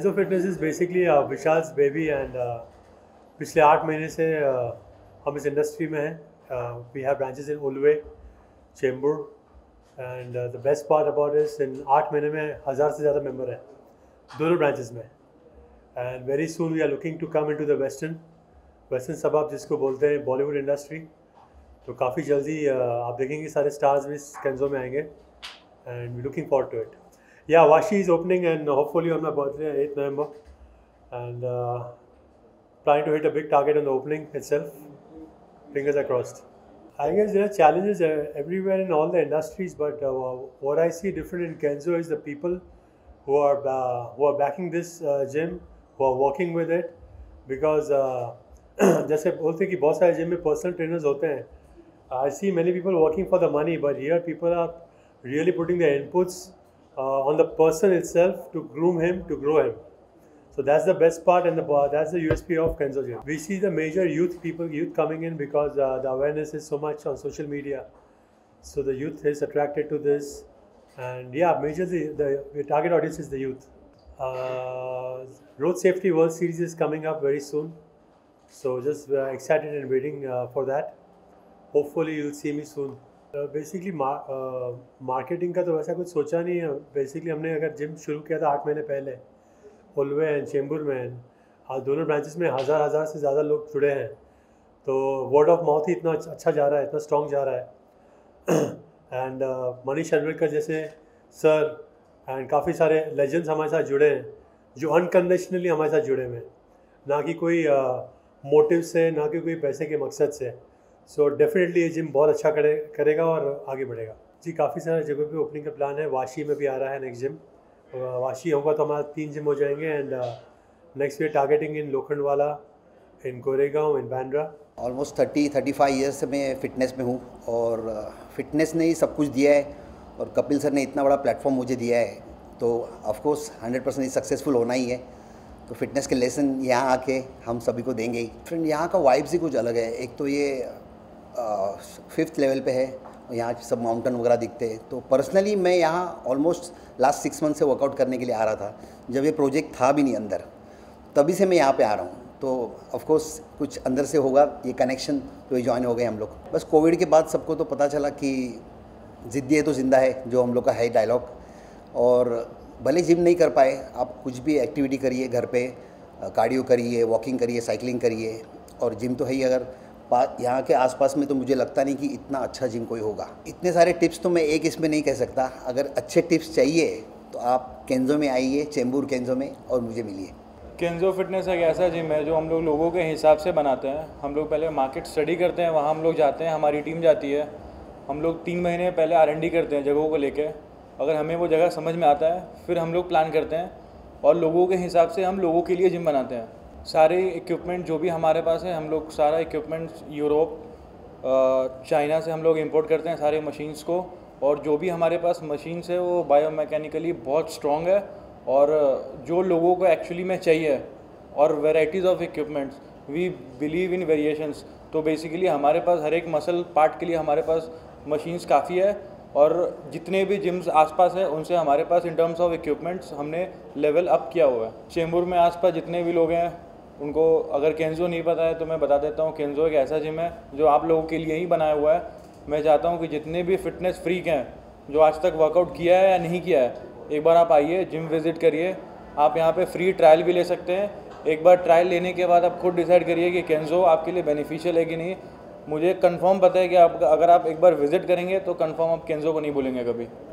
Kenzo Fitness is basically Vishal's baby and पिछले 8 महीने से हम इस इंडस्ट्री में हैं. We have branches in Ulve, Chembur and the best part about is in 8 महीने में 1000 से ज़्यादा मेंबर हैं दोनों ब्रांचेस में. And very soon we are looking to come into the western suburb जिसको बोलते हैं बॉलीवुड इंडस्ट्री. तो काफ़ी जल्दी आप देखेंगे सारे स्टार्स भी Kenzo में आएंगे and we're looking forward to it. Yeah, Vashi is opening and hopefully on my birthday, 8th November, and planning to hit a big target on the opening itself. Fingers are crossed. I guess there are challenges everywhere in all the industries, but what I see different in Kenzo is the people who are backing this gym, who are working with it, because जैसे बोलते हैं कि बहुत सारे gym में personal trainers होते हैं. I see many people working for the money, but here people are really putting their inputs on the person itself to groom him, to grow him. So that's the best part and that's the USP of Kenzo Gym. We see the major youth coming in because the awareness is so much on social media. So the youth is attracted to this, and yeah, majorly the target audience is the youth. Road Safety World Series is coming up very soon. So just excited and waiting for that. Hopefully you'll see me soon. Basically marketing का तो वैसा कुछ सोचा नहीं है. Basically हमने अगर gym शुरू किया था 8 महीने पहले उल्वे एंड चेंबूर में, आज दोनों ब्रांचेस में हज़ार से ज़्यादा लोग जुड़े हैं. तो वर्ड ऑफ माउथ ही इतना अच्छा जा रहा है, इतना स्ट्रॉन्ग जा रहा है. एंड मनीष अनवरकर जैसे सर एंड काफ़ी सारे लेजेंड्स हमारे साथ जुड़े हैं जो अनकन्वेंशनली हमारे साथ जुड़े हुए हैं, ना कि कोई मोटिव से, ना कि कोई पैसे के मकसद से. सो डेफिनेटली ये जिम बहुत अच्छा करेगा और आगे बढ़ेगा. जी, काफ़ी सारे जगह पे ओपनिंग का प्लान है. वाशी में भी आ रहा है नेक्स्ट जिम. वाशी होगा तो हमारा 3 जिम हो जाएंगे. And next we are targeting in Lokhandwala, in Goregaon, in Bandra. Almost 30-35 years से मैं फिटनेस में हूँ और फिटनेस ने ही सब कुछ दिया है और कपिल सर ने इतना बड़ा प्लेटफॉर्म मुझे दिया है, तो ऑफकोर्स 100% सक्सेसफुल होना ही है. तो फिटनेस के लेसन यहाँ आके हम सभी को देंगे ही. फ्रेंड, यहाँ का वाइब्स ही कुछ अलग है. एक तो ये 5th लेवल पे है और यहाँ सब माउंटेन वगैरह दिखते हैं. तो पर्सनली मैं यहाँ ऑलमोस्ट लास्ट 6 मंथ से वर्कआउट करने के लिए आ रहा था. जब ये प्रोजेक्ट था भी नहीं अंदर, तभी से मैं यहाँ पे आ रहा हूँ. तो ऑफकोर्स कुछ अंदर से होगा ये कनेक्शन, तो ये ज्वाइन हो गए हम लोग. बस कोविड के बाद सबको तो पता चला कि ज़िद्दी है तो जिंदा है, जो हम लोग का है डायलॉग. और भले जिम नहीं कर पाए, आप कुछ भी एक्टिविटी करिए घर पे, कार्डियो करिए, वॉकिंग करिए, साइकिलिंग करिए. और जिम तो है ही. अगर यहाँ के आसपास में तो मुझे लगता नहीं कि इतना अच्छा जिम कोई होगा. इतने सारे टिप्स तो मैं एक इसमें नहीं कह सकता. अगर अच्छे टिप्स चाहिए तो आप केंजो में आइए, चेंबूर केंजो में, और मुझे मिलिए. केंजो फिटनेस एक ऐसा जिम है जो हम लोग लोगों के हिसाब से बनाते हैं. हम लोग पहले मार्केट स्टडी करते हैं, वहाँ हम लोग जाते हैं, हमारी टीम जाती है. हम लोग 3 महीने पहले R&D करते हैं जगहों को लेके. अगर हमें वो जगह समझ में आता है फिर हम लोग प्लान करते हैं और लोगों के हिसाब से हम लोगों के लिए जिम बनाते हैं. सारे इक्विपमेंट जो भी हमारे पास है, हम लोग सारा इक्विपमेंट यूरोप, चाइना से हम लोग इंपोर्ट करते हैं सारे मशीन्स को. और जो भी हमारे पास मशीन्स है वो बायोमैकेनिकली बहुत स्ट्रॉन्ग है और जो लोगों को एक्चुअली में चाहिए. और varieties of equipments, we believe in variations. तो बेसिकली हमारे पास हर एक मसल पार्ट के लिए हमारे पास मशीन्स काफ़ी है. और जितने भी जिम्स आसपास है उनसे हमारे पास इन टर्म्स ऑफ इक्विपमेंट्स हमने लेवल अप किया हुआ है. चेंबूर में आसपास जितने भी लोग हैं उनको अगर केंजो नहीं पता है तो मैं बता देता हूँ. केंजो एक ऐसा जिम है जो आप लोगों के लिए ही बनाया हुआ है. मैं चाहता हूँ कि जितने भी फिटनेस फ्रीक हैं जो आज तक वर्कआउट किया है या नहीं किया है, एक बार आप आइए, जिम विज़िट करिए. आप यहाँ पे फ्री ट्रायल भी ले सकते हैं. एक बार ट्रायल लेने के बाद आप खुद डिसाइड करिए कि केंजो आपके लिए बेनिफिशियल है कि नहीं. मुझे कंफर्म पता है कि आप अगर आप एक बार विज़िट करेंगे तो कंफर्म आप केंजो को नहीं भूलेंगे कभी.